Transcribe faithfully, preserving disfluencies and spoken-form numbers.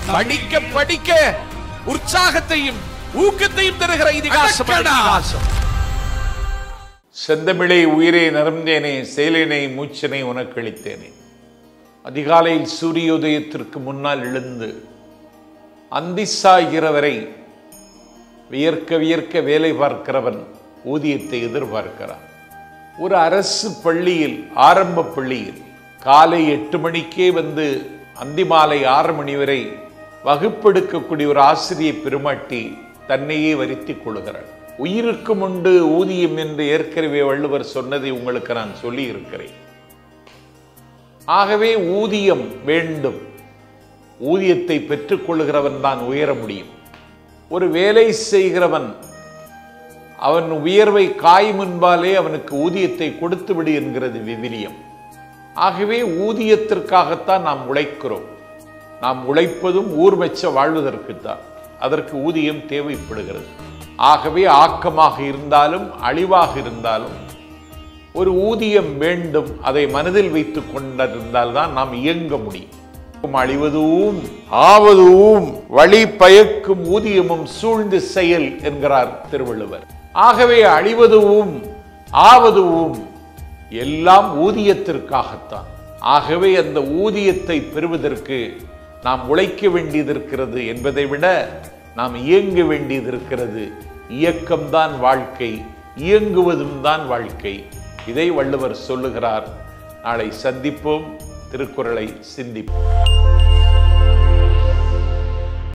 படிக்க படிக்க உற்சாகத்தையும் ஊக்கத்தையும் தருகிற இதிகாசம். செந்தமிழே உயிரே நரம்பேனே செயலினை மூச்சினை உனக்களித்தேனே. அதிகாலையில் சூரியோதயத்திற்கு முன்னால் எழுந்து அந்தி சாய்கிற வரை வியர்க்க வியர்க்க வேலை பார்க்கிறவன் ஊதியத்தை எதிர்பார்க்கிறான். ஒரு அரசு பள்ளியில், ஆரம்ப பள்ளியில் காலை எட்டு மணிக்கே வந்து அந்தி மாலை ஆறு மணி வரை வகுப்பெடுக்கக்கூடிய ஒரு ஆசிரியை பெருமாட்டி தன்னையே வருத்தி கொள்கிறார். உயிருக்கும் உண்டு ஊதியம் என்று ஏற்கனவே வள்ளுவர் சொன்னதை உங்களுக்கு நான் சொல்லி இருக்கிறேன். ஆகவே ஊதியம் வேண்டும். ஊதியத்தை பெற்றுக் கொள்கிறவன் தான் உயர முடியும். ஒரு வேலை செய்கிறவன் அவன் உயர்வை காய் முன்பாலே அவனுக்கு ஊதியத்தை கொடுத்து விடு என்கிறது விவிலியம். ஆகவே ஊதியத்திற்காகத்தான் நாம் உழைக்கிறோம். நாம் உழைப்பதும் ஊர் மெச்ச வாழ்வதற்குத்தான். அதற்கு ஊதியம் தேவைப்படுகிறது. ஆகவே ஆக்கமாக இருந்தாலும் அழிவாக இருந்தாலும் ஒரு ஊதியம் வேண்டும். அதை மனதில் வைத்துக் கொண்டிருந்தால்தான் நாம் இயங்க முடியும். அழிவதும் ஆவதும் வழி பயக்கும் ஊதியமும் சூழ்ந்து செயல் என்கிறார் திருவள்ளுவர். ஆகவே அழிவதும் ஆவதும் எல்லாம் ஊதியத்திற்காகத்தான். ஆகவே அந்த ஊதியத்தை பெறுவதற்கு நாம் உழைக்க வேண்டியது இருக்கிறது என்பதை விட நாம் இயங்க வேண்டியது இருக்கிறது. இயக்கம்தான் வாழ்க்கை, இயங்குவதும் தான் வாழ்க்கை. இதை வள்ளுவர் சொல்லுகிறார். நாளை சந்திப்போம், திருக்குறளை சிந்திப்போம்.